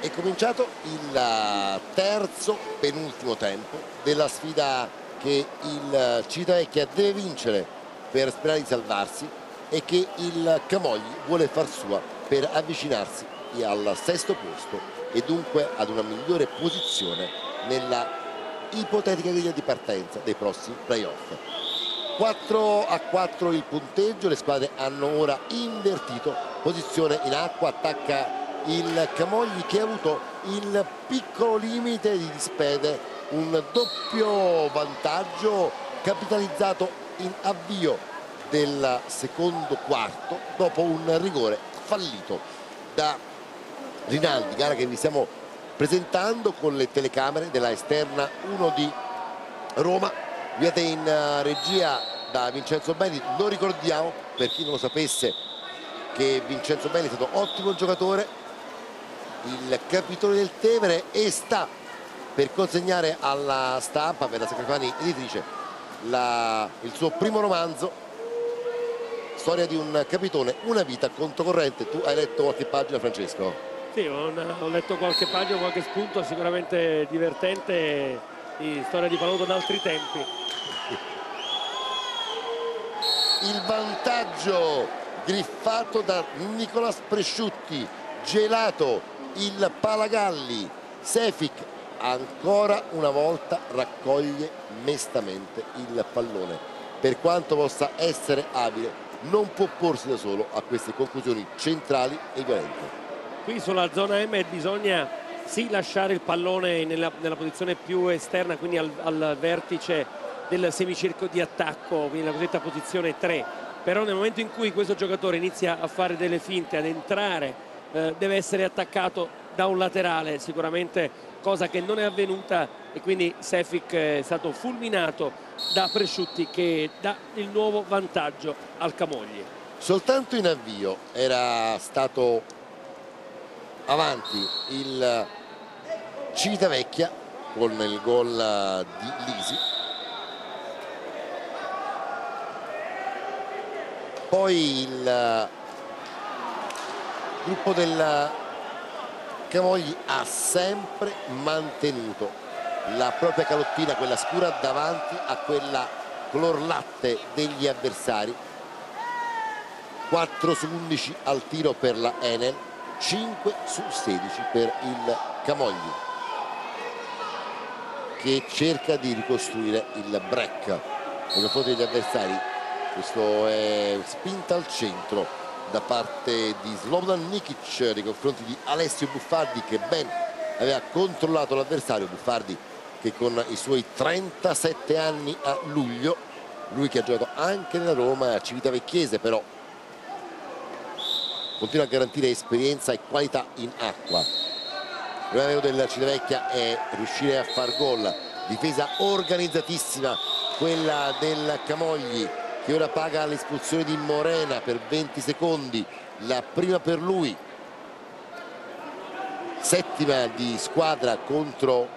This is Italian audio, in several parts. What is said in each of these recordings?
È cominciato il terzo penultimo tempo della sfida che il Civitavecchia deve vincere per sperare di salvarsi e che il Camogli vuole far sua per avvicinarsi al sesto posto e dunque ad una migliore posizione nella ipotetica griglia di partenza dei prossimi playoff. 4-4 il punteggio, le squadre hanno ora invertito posizione. In acqua attacca il Camogli, che ha avuto il piccolo limite di disperdere un doppio vantaggio capitalizzato in avvio del secondo quarto dopo un rigore fallito da Rinaldi, gara che vi stiamo presentando con le telecamere della esterna 1 di Roma, guidate in regia da Vincenzo Belli. Lo ricordiamo, per chi non lo sapesse, che Vincenzo Belli è stato ottimo giocatore, il capitone del Tevere, e sta per consegnare alla stampa, per la Sacrefani editrice, il suo primo romanzo, storia di un capitone, una vita controcorrente. Tu hai letto qualche pagina, Francesco? Sì, ho letto qualche pagina, qualche spunto sicuramente divertente di storia di Palotto d'altri tempi. Il vantaggio griffato da Nicolas Presciutti, gelato il Palagalli. Sefic ancora una volta raccoglie mestamente il pallone. Per quanto possa essere abile, non può porsi da solo a queste conclusioni centrali e violente. Qui sulla zona M bisogna sì lasciare il pallone nella posizione più esterna, quindi al vertice del semicirco di attacco, quindi la cosiddetta posizione 3, però nel momento in cui questo giocatore inizia a fare delle finte, ad entrare, deve essere attaccato da un laterale, sicuramente cosa che non è avvenuta, e quindi Sefic è stato fulminato da Presciutti, che dà il nuovo vantaggio al Camogli. Soltanto in avvio era stato avanti il Civitavecchia con il gol di Lisi, poi il gruppo del Camogli ha sempre mantenuto la propria calottina, quella scura, davanti a quella color latte degli avversari. 4 su 11 al tiro per la Enel, 5 su 16 per il Camogli, che cerca di ricostruire il break nei confronti degli avversari. Questo è spinta al centro da parte di Slobodan Nikic nei confronti di Alessio Buffardi, che ben aveva controllato l'avversario. Buffardi che con i suoi 37 anni a luglio, lui che ha giocato anche nella Roma civitavecchiese, però continua a garantire esperienza e qualità in acqua. Il problema del Civitavecchia è riuscire a far gol. Difesa organizzatissima quella del Camogli, che ora paga l'espulsione di Morena per 20 secondi, la prima per lui, settima di squadra contro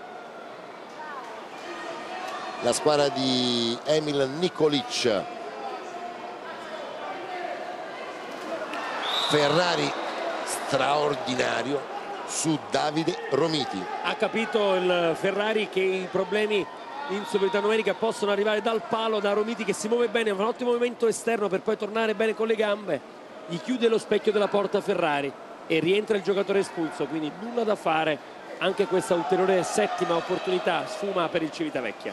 la squadra di Emil Nikolic. Ferrari straordinario su Davide Romiti. Ha capito il Ferrari che i problemi in superiorità numerica possono arrivare dal palo, da Romiti che si muove bene, fa un ottimo movimento esterno per poi tornare bene con le gambe, gli chiude lo specchio della porta Ferrari e rientra il giocatore espulso, quindi nulla da fare. Anche questa ulteriore settima opportunità sfuma per il Civitavecchia.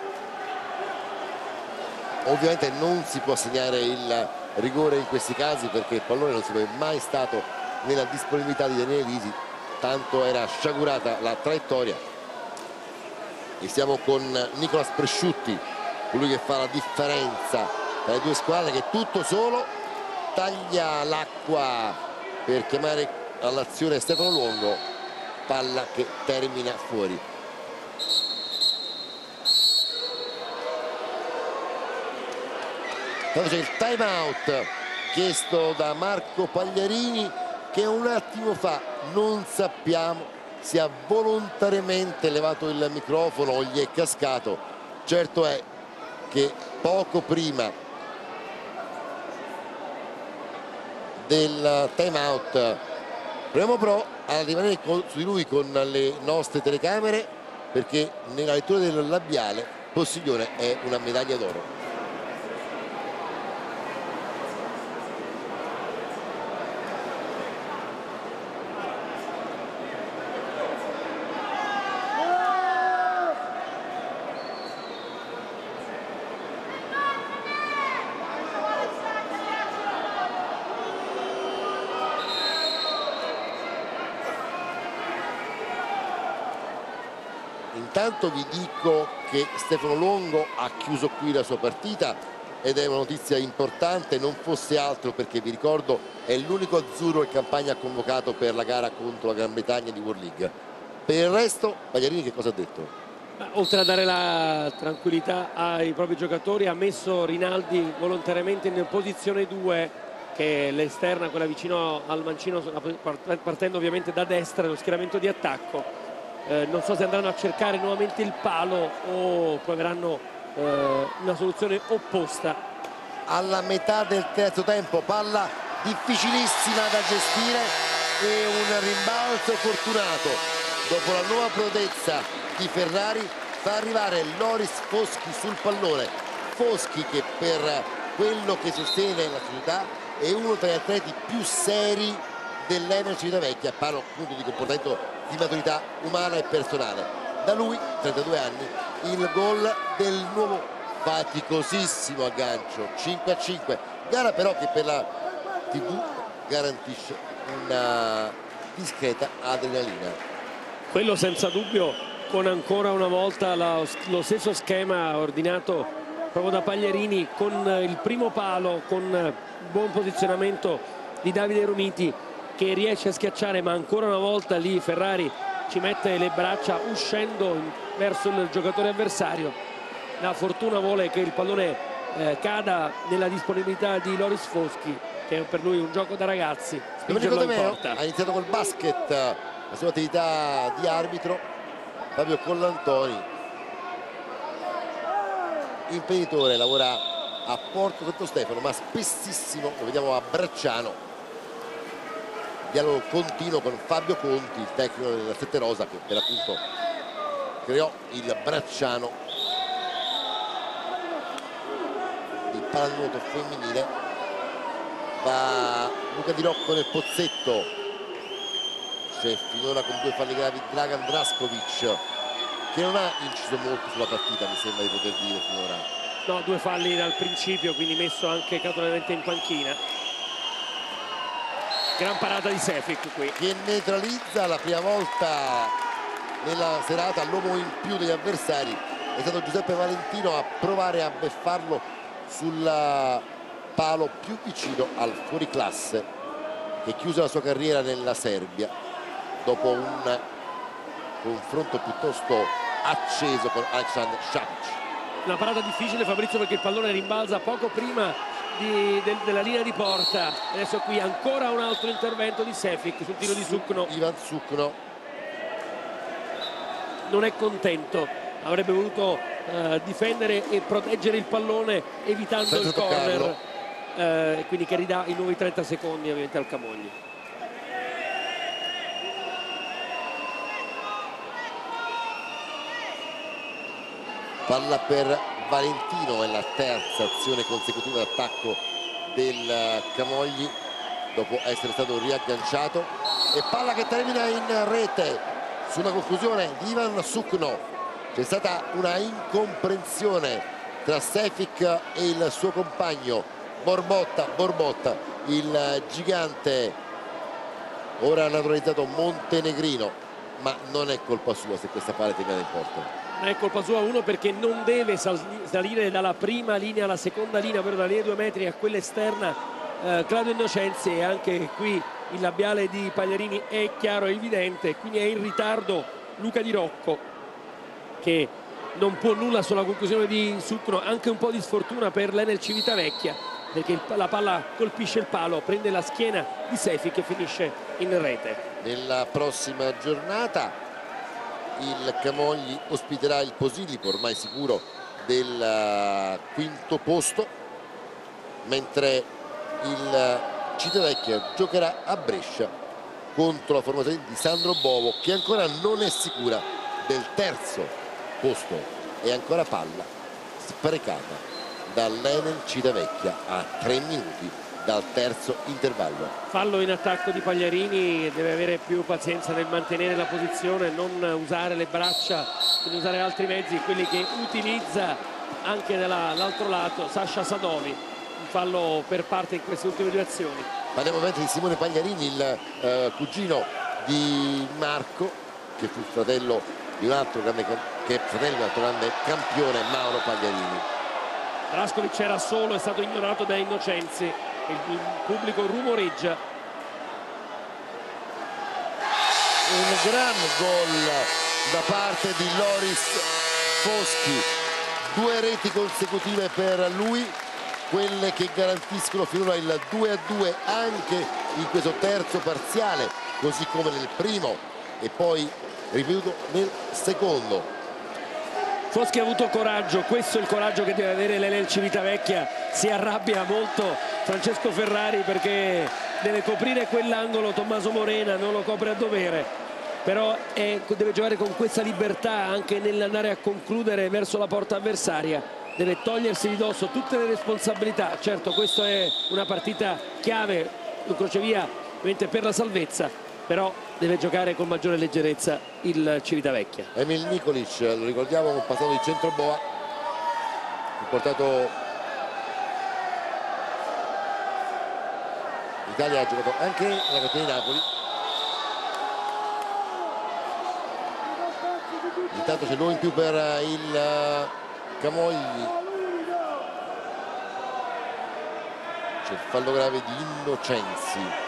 Ovviamente non si può segnare il rigore in questi casi, perché il pallone non sarebbe mai stato nella disponibilità di Daniele Lisi, tanto era sciagurata la traiettoria. E siamo con Nicolas Presciutti, colui che fa la differenza tra le due squadre, che tutto solo taglia l'acqua per chiamare all'azione Stefano Luongo, palla che termina fuori. Tanto c'è il time out chiesto da Marco Pagliarini, che un attimo fa, non sappiamo, si ha volontariamente levato il microfono o gli è cascato. Certo è che poco prima del time out Proviamo però a rimanere su di lui con le nostre telecamere, perché nella lettura del labiale Postiglione è una medaglia d'oro. Intanto vi dico che Stefano Longo ha chiuso qui la sua partita ed è una notizia importante, non fosse altro perché vi ricordo è l'unico azzurro che Campagna ha convocato per la gara contro la Gran Bretagna di World League. Per il resto Pagliarini che cosa ha detto? Oltre a dare la tranquillità ai propri giocatori, ha messo Rinaldi volontariamente in posizione 2, che è l'esterna, quella vicino al mancino, partendo ovviamente da destra, lo schieramento di attacco. Non so se andranno a cercare nuovamente il palo o proveranno una soluzione opposta. Alla metà del terzo tempo, palla difficilissima da gestire e un rimbalzo fortunato dopo la nuova prodezza di Ferrari fa arrivare Loris Foschi sul pallone. Foschi, che per quello che sostiene la società è uno tra gli atleti più seri dell'Ener Civitavecchia, parlo appunto di comportamento di maturità umana e personale. Da lui, 32 anni, il gol del nuovo faticosissimo aggancio, 5-5, gara però che per la TV garantisce una discreta adrenalina. Quello senza dubbio, con ancora una volta lo stesso schema ordinato proprio da Pagliarini, con il primo palo, con buon posizionamento di Davide Romiti, che riesce a schiacciare, ma ancora una volta lì Ferrari ci mette le braccia uscendo verso il giocatore avversario. La fortuna vuole che il pallone cada nella disponibilità di Loris Foschi, che è per lui un gioco da ragazzi. Domenico De Meo ha iniziato col basket la sua attività di arbitro. Fabio Collantoni, imprenditore, lavora a Porto Santo Stefano, ma spessissimo lo vediamo a Bracciano. Dialogo continuo con Fabio Conti, il tecnico della Sette Rosa, che per appunto creò il Bracciano di pallanuoto femminile. Va Luca Di Rocco nel pozzetto, c'è finora con 2 falli gravi Dragan Draskovic, che non ha inciso molto sulla partita, mi sembra di poter dire finora. No, 2 falli dal principio, quindi messo anche casualmente in panchina. Gran parata di Sefik qui, che neutralizza la prima volta nella serata l'uomo in più degli avversari. È stato Giuseppe Valentino a provare a beffarlo sul palo più vicino al fuoriclasse, che chiuse la sua carriera nella Serbia dopo un confronto piuttosto acceso con Aleksandar Šapić. Una parata difficile, Fabrizio, perché il pallone rimbalza poco prima della linea di porta. Adesso qui ancora un altro intervento di Sefik sul tiro di Sukno. Ivan Sukno non è contento, avrebbe voluto difendere e proteggere il pallone evitando senza il corner, quindi che ridà i nuovi 30 secondi ovviamente al Camogli. palla per Valentino, è la terza azione consecutiva d'attacco del Camogli dopo essere stato riagganciato, e palla che termina in rete su una conclusione di Ivan Sukno. C'è stata una incomprensione tra Sefik e il suo compagno Borbotta, il gigante ora naturalizzato montenegrino, ma non è colpa sua se questa palla è terminata in porta. Non è colpa sua, uno, perché non deve salire dalla prima linea alla seconda linea, ovvero dalla linea 2 metri a quella esterna. Claudio Innocenzi, e anche qui il labiale di Pagliarini è chiaro e evidente, quindi è in ritardo Luca Di Rocco, che non può nulla sulla conclusione di Sukno. Anche un po' di sfortuna per l'Enel Civitavecchia, perché la palla colpisce il palo, prende la schiena di Sefik e finisce in rete. Nella prossima giornata il Camogli ospiterà il Posillipo, ormai sicuro del quinto posto, mentre il Civitavecchia giocherà a Brescia contro la formazione di Sandro Bovo, che ancora non è sicura del terzo posto. E ancora palla sprecata dall'Enel Civitavecchia a 3 minuti dal terzo intervallo. Fallo in attacco di Pagliarini, deve avere più pazienza nel mantenere la posizione, non usare le braccia, quindi usare altri mezzi, quelli che utilizza anche dall'altro lato Sasha Sadovi. Un fallo per parte in queste ultime due azioni. Parliamo ovviamente di Simone Pagliarini, il cugino di Marco, che fu fratello di un altro grande, grande campione, Mauro Pagliarini. Drašković era solo, è stato ignorato da Innocenzi, il pubblico rumoreggia. Un gran gol da parte di Loris Foschi, 2 reti consecutive per lui, quelle che garantiscono finora il 2-2 anche in questo terzo parziale, così come nel primo e poi ripetuto nel secondo. Foschi ha avuto coraggio, questo è il coraggio che deve avere l'Enel Civitavecchia. Si arrabbia molto Francesco Ferrari perché deve coprire quell'angolo, Tommaso Morena non lo copre a dovere, però deve giocare con questa libertà anche nell'andare a concludere verso la porta avversaria, deve togliersi di dosso tutte le responsabilità. Certo, questa è una partita chiave, un crocevia ovviamente per la salvezza, però deve giocare con maggiore leggerezza il Civitavecchia. Emil Nikolic, lo ricordiamo, un passato di centroboa, portato l'Italia, ha giocato anche nella categoria di Napoli. Intanto c'è l'uomo in più per il Camogli, c'è il fallo grave di Innocenzi.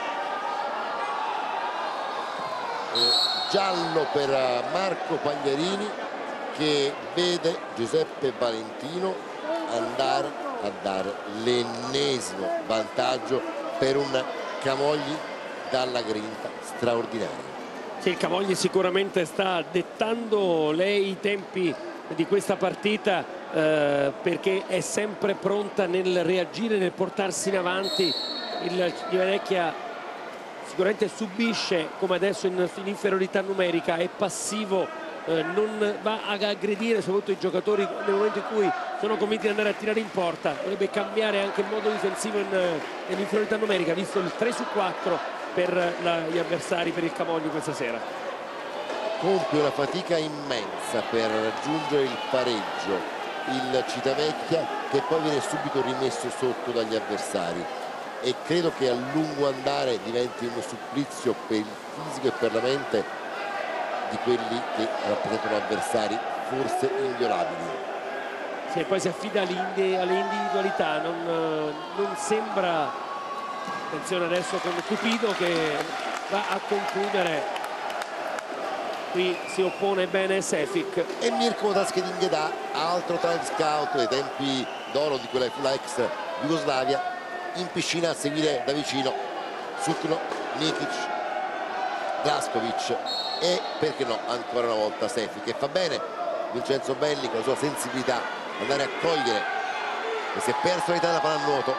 Giallo per Marco Pagliarini, che vede Giuseppe Valentino andare a dare l'ennesimo vantaggio per un Camogli dalla grinta straordinaria. Sì, il Camogli sicuramente sta dettando lei i tempi di questa partita, perché è sempre pronta nel reagire, nel portarsi in avanti. Il Civitavecchia sicuramente subisce, come adesso in inferiorità numerica, è passivo, non va ad aggredire soprattutto i giocatori nel momento in cui sono convinti di andare a tirare in porta. Dovrebbe cambiare anche il modo difensivo nell'inferiorità numerica, visto il 3/4 per gli avversari, per il Camogli questa sera. Compie una fatica immensa per raggiungere il pareggio il Civitavecchia, che poi viene subito rimesso sotto dagli avversari, e credo che a lungo andare diventi uno supplizio per il fisico e per la mente di quelli che rappresentano avversari forse inviolabili. Sì, e poi si affida alle individualità, non sembra. Attenzione adesso con Cupido che va a concludere, qui si oppone bene Sefik. E Mirko Taschedinghedà, altro time scout dei tempi d'oro di quella ex Jugoslavia, in piscina a seguire da vicino Sukno, Nikic, Drašković e, perché no, ancora una volta Sefik, che fa bene Vincenzo Belli con la sua sensibilità andare a cogliere, e si è perso l'età della pallanuoto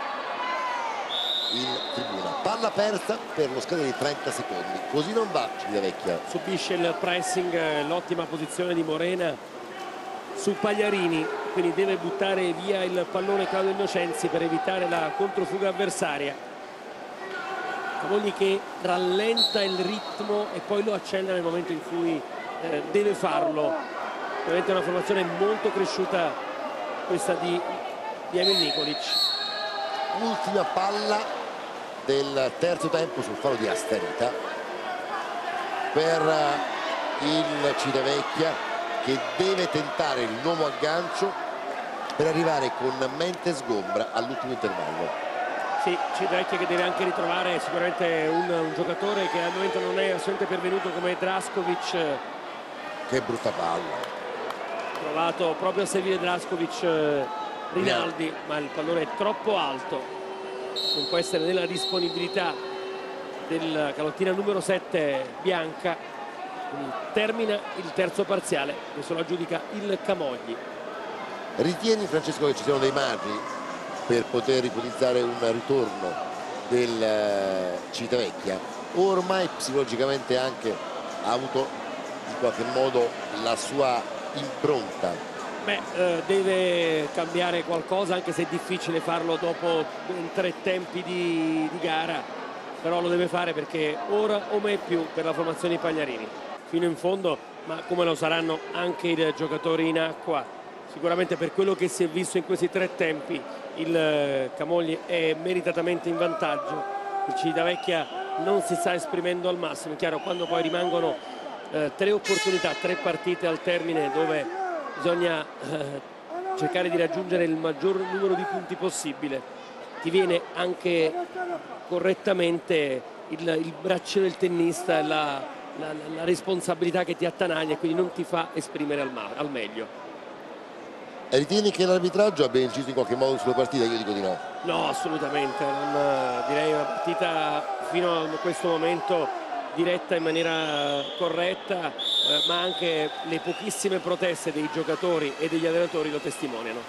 in tribuna. Palla persa per lo scadere di 30 secondi, così non va Civitavecchia. Subisce il pressing, l'ottima posizione di Morena su Pagliarini, quindi deve buttare via il pallone Claudio Innocenzi per evitare la controfuga avversaria. Camogli che rallenta il ritmo e poi lo accelera nel momento in cui deve farlo. Ovviamente è una formazione molto cresciuta questa di Emil Nikolic. Ultima palla del terzo tempo sul fallo di Asterita per il Civitavecchia, che deve tentare il nuovo aggancio per arrivare con mente sgombra all'ultimo intervallo. Sì, Civitavecchia che deve anche ritrovare sicuramente un giocatore che al momento non è assolutamente pervenuto come Drašković. Che brutta palla. Provato proprio a servire Drašković Rinaldi, ma il pallone è troppo alto, non può essere nella disponibilità del calottina numero 7 bianca. Quindi termina il terzo parziale, questo lo aggiudica il Camogli. Ritieni, Francesco, che ci siano dei margini per poter ipotizzare un ritorno del Civitavecchia? ormai psicologicamente anche ha avuto in qualche modo la sua impronta. Deve cambiare qualcosa, anche se è difficile farlo dopo 3 tempi di gara, però lo deve fare, perché ora o mai più per la formazione di Pagliarini fino in fondo, ma come lo saranno anche i giocatori in acqua. Sicuramente per quello che si è visto in questi 3 tempi il Camogli è meritatamente in vantaggio. Il Civitavecchia non si sta esprimendo al massimo. È chiaro, quando poi rimangono 3 opportunità, 3 partite al termine, dove bisogna cercare di raggiungere il maggior numero di punti possibile, ti viene anche correttamente il braccino del tennista, la responsabilità che ti attanaglia, e quindi non ti fa esprimere al meglio. Ritieni che l'arbitraggio abbia inciso in qualche modo sulla partita? Io dico di no. No, assolutamente, non direi una partita fino a questo momento diretta in maniera corretta, ma anche le pochissime proteste dei giocatori e degli allenatori lo testimoniano.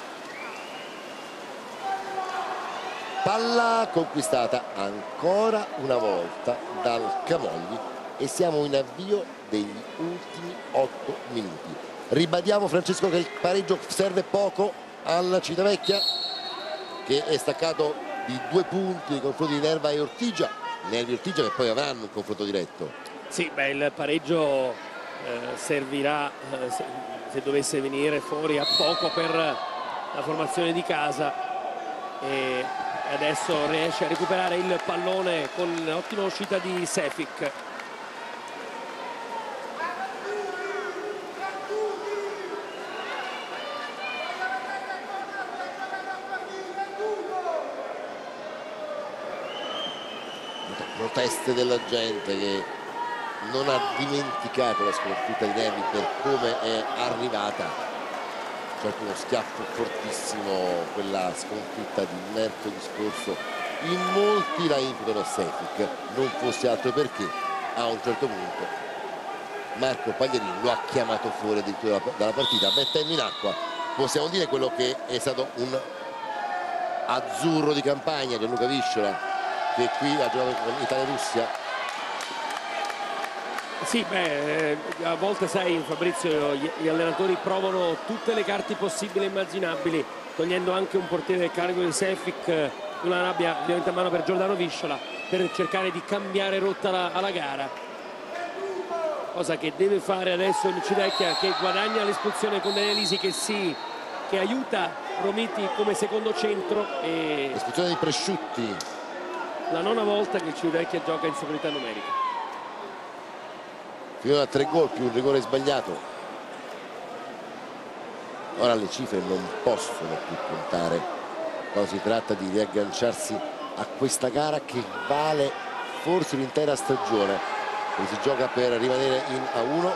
Palla conquistata ancora una volta dal Camogli e siamo in avvio degli ultimi 8 minuti. Ribadiamo, Francesco, che il pareggio serve poco al Civitavecchia, che è staccato di 2 punti nei confronti di Nervi e Ortigia che poi avranno un confronto diretto. Sì, il pareggio servirà, se dovesse venire fuori, a poco per la formazione di casa, e adesso riesce a recuperare il pallone con l'ottima uscita di Šefic. Proteste della gente che non ha dimenticato la sconfitta di Nervi per come è arrivata. Certo, uno schiaffo fortissimo quella sconfitta di mercoledì scorso. In molti la imputano a Šefic, non fosse altro perché a un certo punto Marco Pagliarini lo ha chiamato fuori addirittura dalla partita, mettendo in acqua, possiamo dire, quello che è stato un azzurro di campagna, Gianluca Visciola, che qui ha giocato con Italia-Russia. Sì, a volte, sai, Fabrizio, gli allenatori provano tutte le carte possibili e immaginabili, togliendo anche un portiere del carico di Šefic, una rabbia ovviamente a mano per Giordano Visciola, per cercare di cambiare rotta alla gara, cosa che deve fare adesso il Civitavecchia, che guadagna l'espulsione con Daniele Lisi, che aiuta Romiti come secondo centro. E espulsione di Presciutti, la 9ª volta che il Civitavecchia gioca in superiorità numerica. finora 3 gol più un rigore sbagliato. Ora le cifre non possono più contare quando si tratta di riagganciarsi a questa gara, che vale forse l'intera stagione, dove si gioca per rimanere in A1.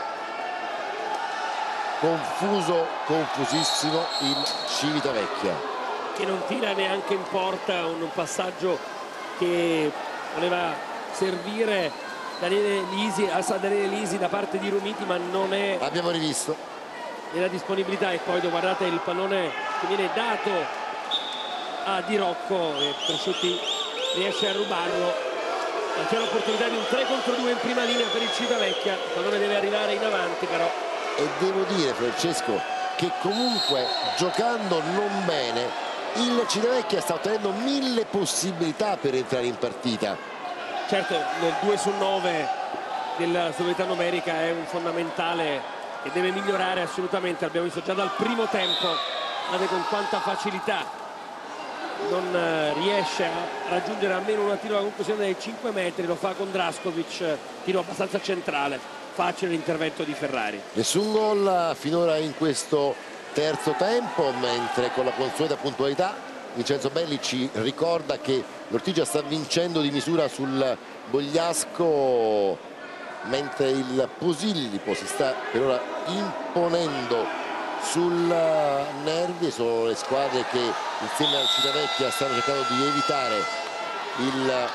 Confuso, confusissimo il Civitavecchia, che non tira neanche in porta, un passaggio che voleva servire Daniele Lisi da parte di Romiti, ma non è, abbiamo rivisto, nella disponibilità. E poi guardate il pallone che viene dato a Di Rocco, e Presciutti riesce a rubarlo. C'è l'opportunità di un 3 contro 2 in prima linea per il Civitavecchia, il pallone deve arrivare in avanti però. E devo dire, Francesco, che comunque giocando non bene il Civitavecchia sta ottenendo 1000 possibilità per entrare in partita. Certo, nel 2 su 9 della superiorità numerica è un fondamentale che deve migliorare assolutamente. Abbiamo visto già dal primo tempo con quanta facilità non riesce a raggiungere almeno una tiro alla conclusione dai 5 metri. Lo fa con Drašković, tiro abbastanza centrale, facile l'intervento di Ferrari. Nessun gol finora in questo terzo tempo, mentre con la consueta puntualità Vincenzo Belli ci ricorda che l'Ortigia sta vincendo di misura sul Bogliasco, mentre il Posillipo si sta per ora imponendo sul Nervi. Sono le squadre che insieme al Civitavecchia stanno cercando di evitare il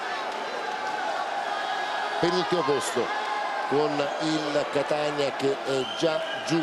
penultimo posto, con il Catania che è già giù.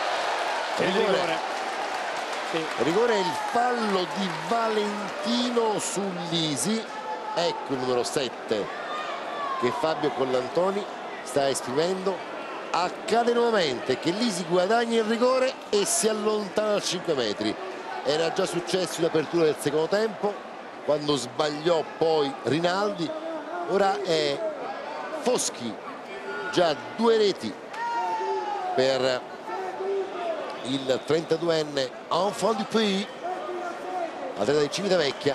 Rigore. Sì. Rigore, il fallo di Valentino su Lisi. Ecco il numero 7 che Fabio Collantoni sta esprimendo. Accade nuovamente che Lisi guadagni il rigore e si allontana a 5 metri. Era già successo in apertura del secondo tempo, quando sbagliò poi Rinaldi. Ora è Foschi, già 2 reti per il 32enne enfant du pays, atleta di Civitavecchia,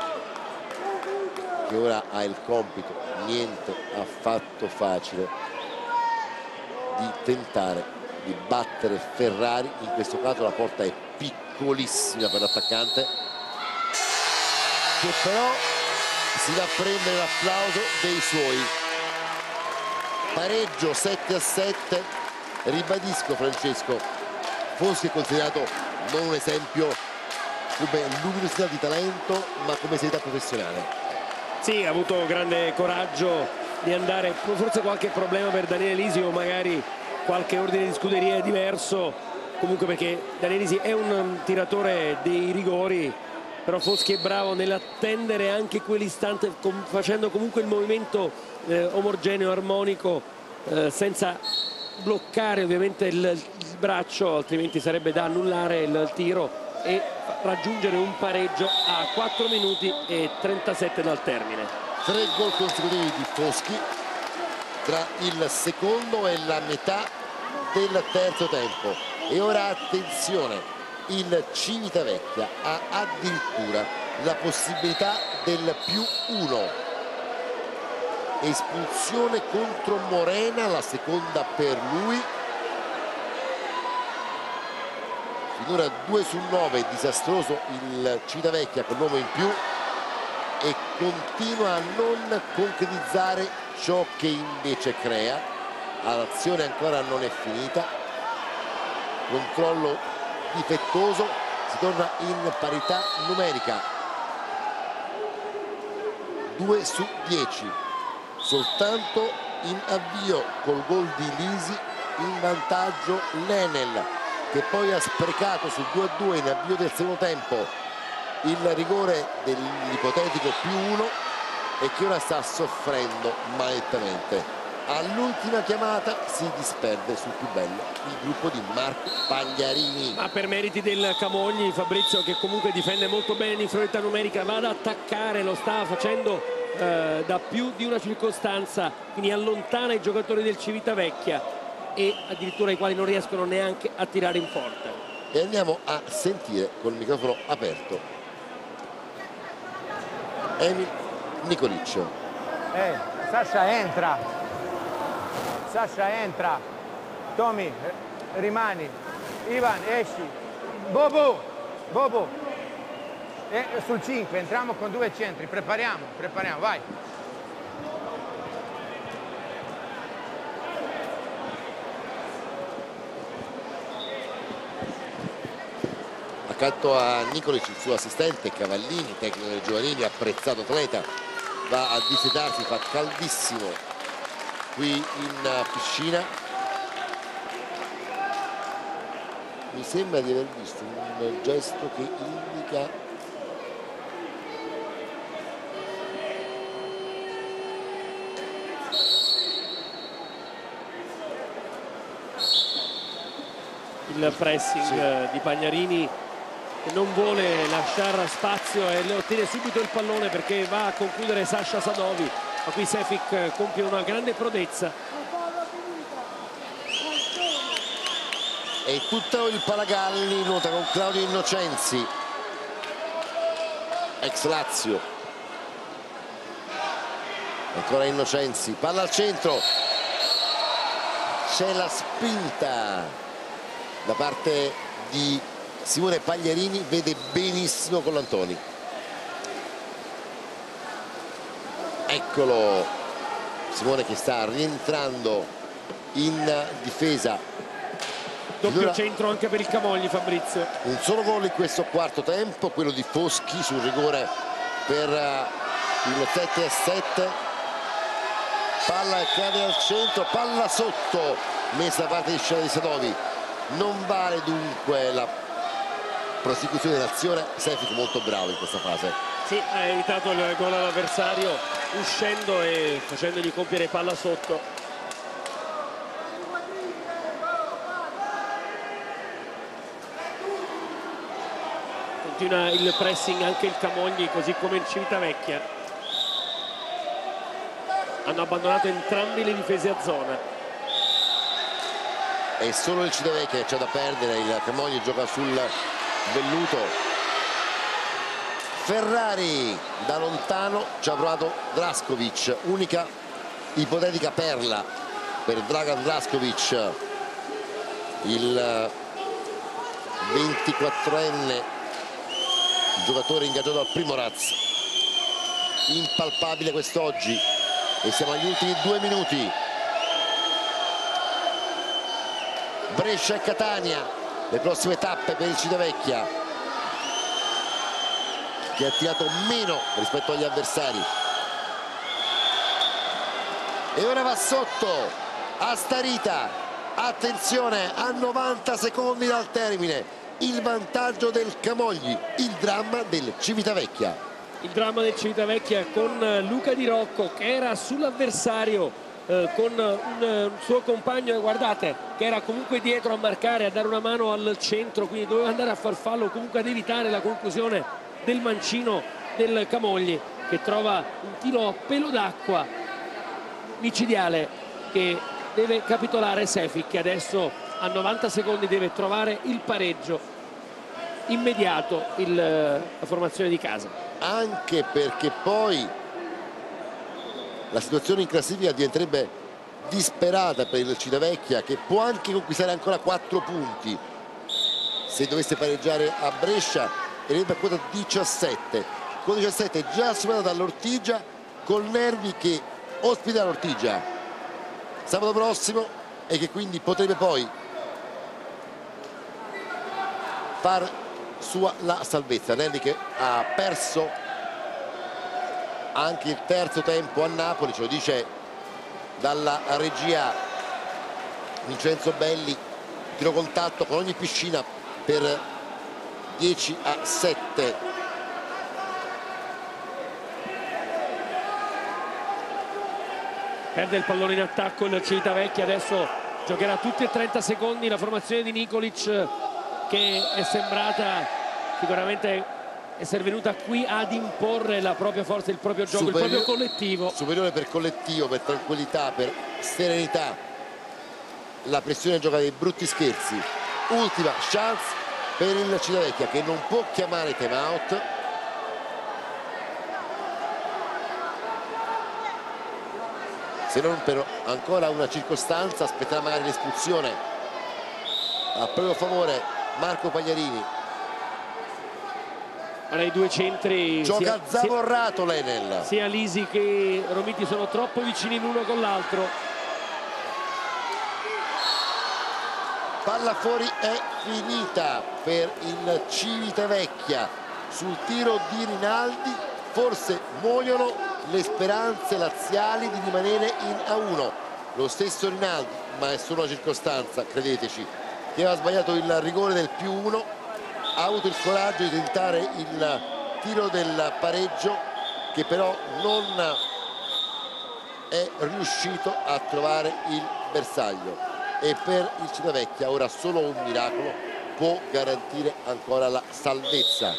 che ora ha il compito, niente affatto facile, di tentare di battere Ferrari. In questo caso la porta è piccolissima per l'attaccante, che però si va a prendere l'applauso dei suoi. Pareggio 7-7. Ribadisco, Francesco, Foschi è considerato non un esempio come luminosità di talento, ma come serietà professionale. Sì, ha avuto grande coraggio di andare, forse qualche problema per Daniele Lisi o magari qualche ordine di scuderia diverso, comunque, perché Daniele Lisi è un tiratore dei rigori, però Foschi è bravo nell'attendere anche quell'istante, facendo comunque il movimento omogeneo, armonico, senza bloccare ovviamente il braccio, altrimenti sarebbe da annullare il tiro e raggiungere un pareggio a 4 minuti e 37 dal termine. 3 gol consecutivi di Foschi tra il secondo e la metà del terzo tempo. E ora attenzione, il Civitavecchia ha addirittura la possibilità del +1. Espulsione contro Morena, la seconda per lui. Finora 2 su 9, disastroso il Civitavecchia con l'uomo in più, e continua a non concretizzare ciò che invece crea. L'azione ancora non è finita, controllo difettoso, si torna in parità numerica. 2 su 10, soltanto in avvio col gol di Lisi in vantaggio l'Enel, che poi ha sprecato sul 2-2 in avvio del secondo tempo il rigore dell'ipotetico +1 e che ora sta soffrendo maledettamente. All'ultima chiamata si disperde sul più bello, il gruppo di Marco Pagliarini. Ma per meriti del Camogli, Fabrizio, che comunque difende molto bene l'inferiorità numerica, va ad attaccare, lo sta facendo da più di una circostanza, quindi allontana i giocatori del Civitavecchia e addirittura i quali non riescono neanche a tirare in porta. E andiamo a sentire col microfono aperto Emil Nicoliccio. Sasha entra, Tommy rimani, Ivan esci, Bobo sul 5, entriamo con 2 centri, prepariamo, vai. Accanto a Nicolic il suo assistente Cavallini, tecnico dei giovanili, apprezzato atleta, va a dissetarsi, fa caldissimo qui in piscina. Mi sembra di aver visto un gesto che indica il pressing di Pagliarini, che non vuole lasciare spazio e le ottiene subito il pallone perché va a concludere Sasha Sadovi, ma qui Sefik compie una grande prodezza. E tutto il Palagalli nuota con Claudio Innocenzi, ex Lazio. Ancora Innocenzi, palla al centro, c'è la spinta da parte di Simone Pagliarini, vede benissimo Collantoni. Eccolo Simone che sta rientrando in difesa. Doppio centro anche per il Camogli, Fabrizio. Un solo gol in questo quarto tempo, quello di Foschi sul rigore per il 7-7. Palla cade al centro, palla sotto, messa da parte di scena di Sadovi. Non vale dunque la prosecuzione dell'azione. Sefik molto bravo in questa fase. Sì, ha evitato il gol all'avversario uscendo e facendogli compiere palla sotto. Continua il pressing anche il Camogli, così come il Civitavecchia. Hanno abbandonato entrambi le difese a zona. È solo il Civitavecchia che c'è da perdere, il Camogli gioca sul velluto. Ferrari da lontano, ci ha provato Drašković, unica ipotetica perla per Dragan Drašković, il 24enne giocatore ingaggiato al Primorac, impalpabile quest'oggi, e siamo agli ultimi 2 minuti. Brescia e Catania, le prossime tappe per il Civitavecchia, che ha tirato meno rispetto agli avversari. E ora va sotto a Starita, attenzione, a 90 secondi dal termine, il vantaggio del Camogli, il dramma del Civitavecchia. Il dramma del Civitavecchia con Luca Di Rocco che era sull'avversario con un suo compagno, guardate, che era comunque dietro a marcare, a dare una mano al centro, quindi doveva andare a far fallo, comunque ad evitare la conclusione del mancino del Camogli, che trova un tiro a pelo d'acqua micidiale che deve capitolare Šefic, che adesso a 90 secondi deve trovare il pareggio immediato, la formazione di casa. Anche perché poi la situazione in classifica diventerebbe disperata per il Civitavecchia, che può anche conquistare ancora 4 punti se dovesse pareggiare a Brescia, e a quota 17, con 17 già superata dall'Ortigia, col Nervi che ospita l'Ortigia sabato prossimo e che quindi potrebbe poi far sua la salvezza. Nervi che ha perso anche il terzo tempo a Napoli, ce lo dice dalla regia Vincenzo Belli, tiro contatto con ogni piscina per 10-7. Perde il pallone in attacco il Civitavecchia, adesso giocherà tutti e 30 secondi la formazione di Nikolic, che è sembrata sicuramente essere venuta qui ad imporre la propria forza, il proprio gioco, il proprio collettivo. Superiore per collettivo, per tranquillità, per serenità. La pressione gioca dei brutti scherzi. Ultima chance per il Civitavecchia, che non può chiamare time out. Se non per ancora una circostanza, aspetterà magari l'espulsione a proprio favore Marco Pagliarini. Ora i due centri gioca zavorrato l'Enel. Sia Lisi che Romiti sono troppo vicini l'uno con l'altro. Palla fuori, è finita per il Civitavecchia. Sul tiro di Rinaldi forse muoiono le speranze laziali di rimanere in A1. Lo stesso Rinaldi, ma è solo una circostanza, credeteci, che aveva sbagliato il rigore del +1, ha avuto il coraggio di tentare il tiro del pareggio, che però non è riuscito a trovare il bersaglio. E per il Civitavecchia ora solo un miracolo può garantire ancora la salvezza.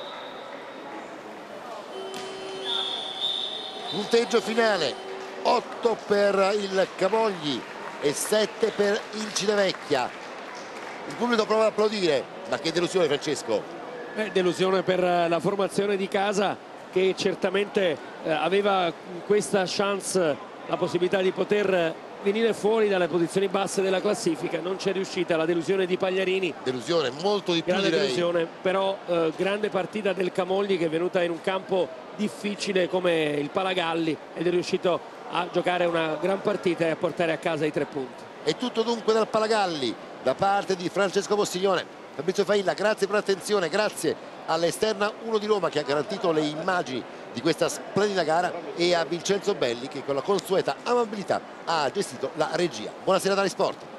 Punteggio finale: 8 per il Camogli e 7 per il Civitavecchia. Il pubblico prova ad applaudire, ma che delusione, Francesco. Delusione per la formazione di casa, che certamente aveva questa chance la possibilità di poter venire fuori dalle posizioni basse della classifica. Non c'è riuscita, la delusione di Pagliarini. Delusione, molto di più, grande direi. Delusione, però grande partita del Camogli, che è venuta in un campo difficile come il Palagalli ed è riuscito a giocare una gran partita e a portare a casa i 3 punti. È tutto dunque dal Palagalli da parte di Francesco Postiglione. Fabrizio Failla, grazie per l'attenzione, grazie all'Esterna 1 di Roma che ha garantito le immagini di questa splendida gara, e a Vincenzo Belli che con la consueta amabilità ha gestito la regia. Buonasera dagli Sport.